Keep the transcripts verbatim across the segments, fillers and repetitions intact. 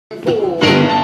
Four.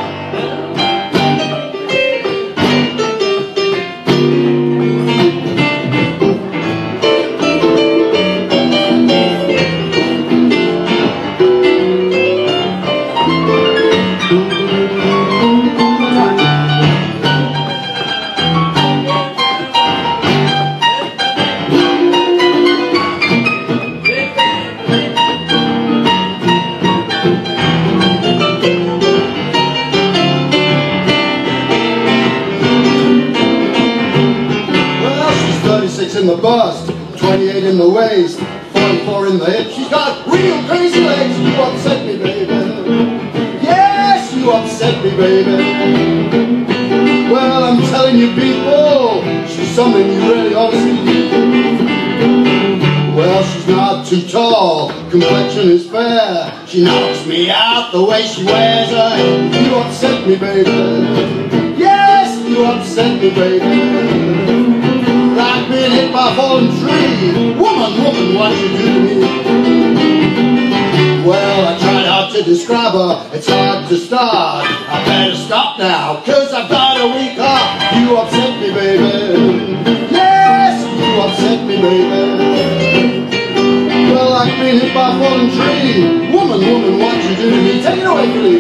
In the bust, twenty-eight in the waist, forty-four in the hip. She's got real crazy legs. You upset me, baby. Yes, you upset me, baby. Well, I'm telling you, people, she's something you really ought to see. Well, she's not too tall, complexion is fair. She knocks me out the way she wears her hair. You upset me, baby. Yes, you upset me, baby. Like being hit by a falling tree. Woman, woman, what you do to me? Well, I tried hard to describe her. It's hard to start. I better stop now, cause I've got a weak heart. You upset me, baby. Yes, you upset me, baby. Well, like being hit by a falling tree. Woman, woman, what you do to me? Take it away, please.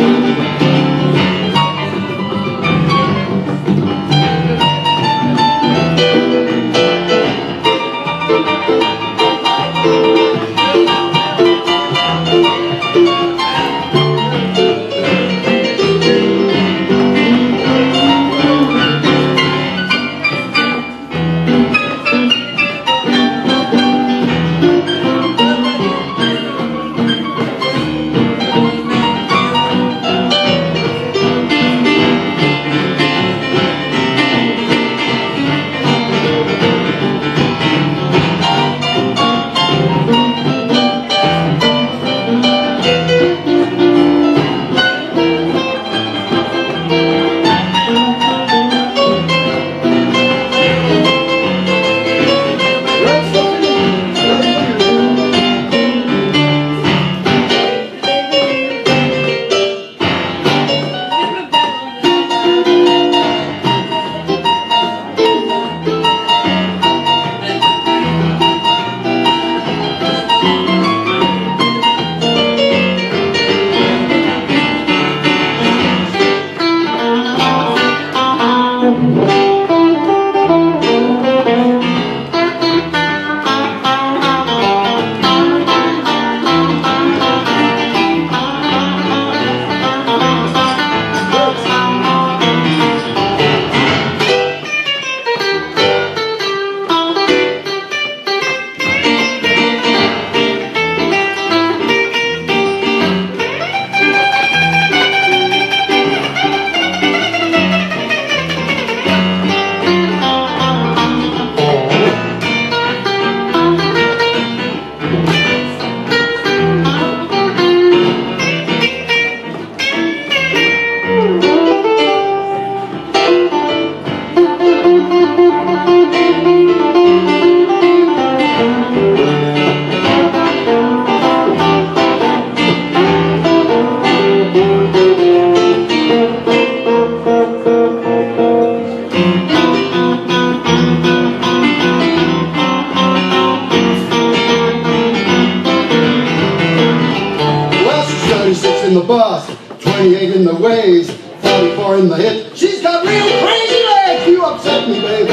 In the bust, twenty-eight in the waist, forty-four in the hip. She's got real crazy legs. You upset me, baby.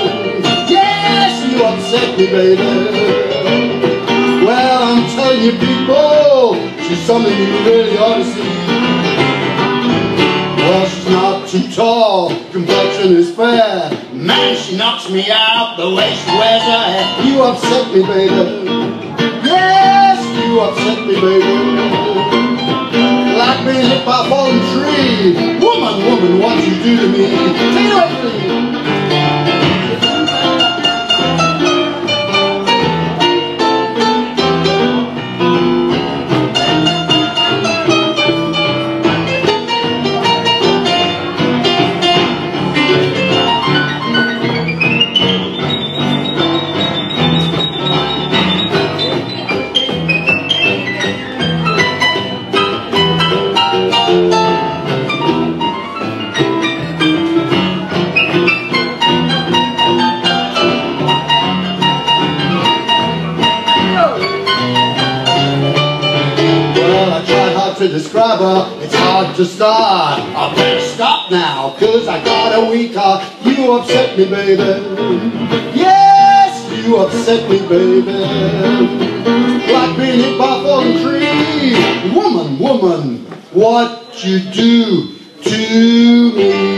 Yes, you upset me, baby. Well, I'm telling you, people, she's something you really ought to see. Well, she's not too tall, complexion is fair. Man, she knocks me out the way she wears her hair. You upset me, baby. Yes, you upset me, baby. Like being hit by a falling tree. Woman, woman, what you do to me? Take it away, please. Well, I tried hard to describe her, it's hard to start. I better stop now, cause I got a weak heart. You upset me, baby. Yes, you upset me, baby. Like being hit by a falling tree. Woman, woman, what you do to me.